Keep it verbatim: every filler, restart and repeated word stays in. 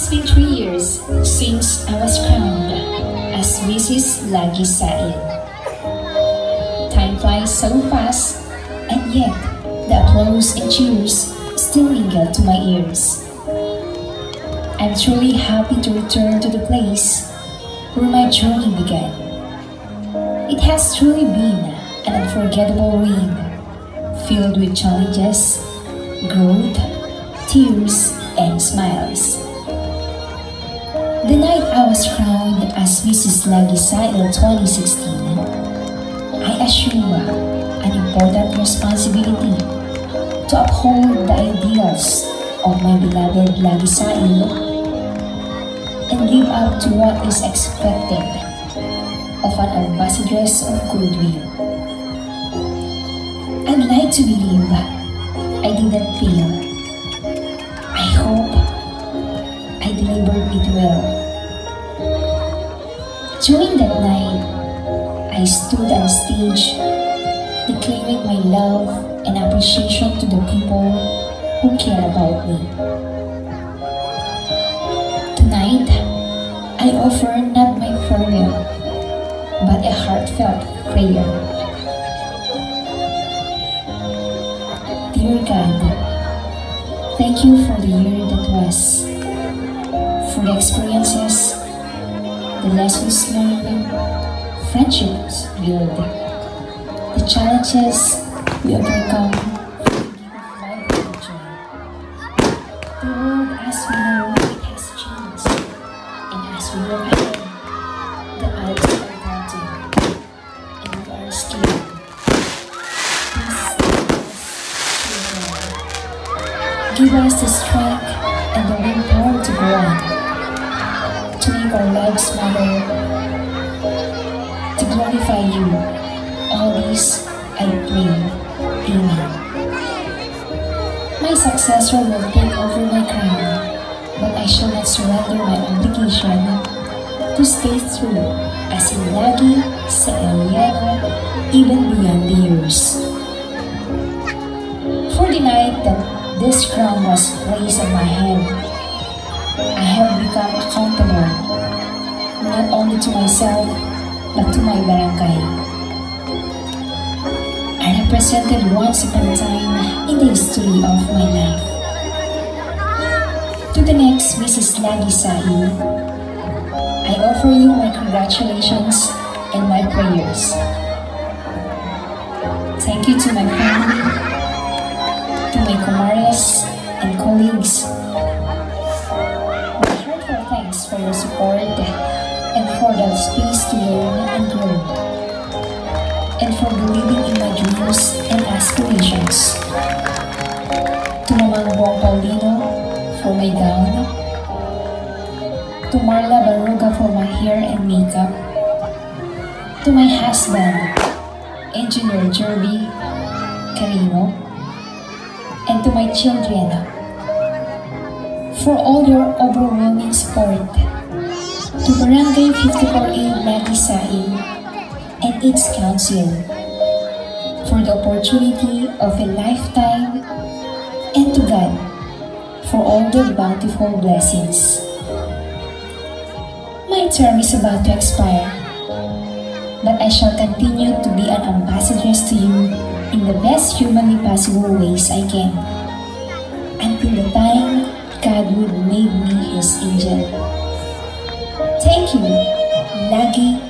It's been three years since I was crowned as Missus Lagi Said. Time flies so fast, and yet the applause and cheers still linger to my ears. I'm truly happy to return to the place where my journey began. It has truly been an unforgettable reign, filled with challenges, growth, tears, and smiles. The night I was crowned as Missus Lagi Said twenty sixteen, I assumed an important responsibility to uphold the ideals of my beloved Lagi Said and live up to what is expected of an ambassadress of goodwill. I'd like to believe I didn't fail. I hope I delivered it well. During that night, I stood on stage declaring my love and appreciation to the people who care about me. Tonight, I offer not my farewell, but a heartfelt prayer. Dear God, thank you for the year that was, for the experiences, the lessons learned, friendships built, the challenges we overcome for the gift of life and joy. The world as we know it has changed, and as we look ahead, the odds are mounting, and we are scared. Give us the strength and the willpower to go on, to make our lives matter, to glorify you. All this I pray. Amen. My successor will take over my crown, but I shall not surrender my obligation to stay true as a Lagi Saeliano even beyond the years. For the night that this crown was placed on my head, I have become accountable, not only to myself, but to my barangay. I represented once upon a time in the history of my life. To the next Missus Lagi Said, I offer you my congratulations and my prayers. Thank you to my family, to my comares and colleagues. My heartfelt thanks for your support and for the space to learn and grow, and for believing in my dreams and aspirations. To Mamang Buong Paulino for my gown, to Marla Baruga for my hair and makeup, to my husband, Engineer Jerby Carino, and to my children, for all your overwhelming support, to Barangay fifty-four A Lagi Said and its council, for the opportunity of a lifetime, and to God for all the bountiful blessings. My term is about to expire, but I shall continue to be an ambassadress to you in the best humanly possible ways I can, until the time God would make me His angel. Thank you, Lagi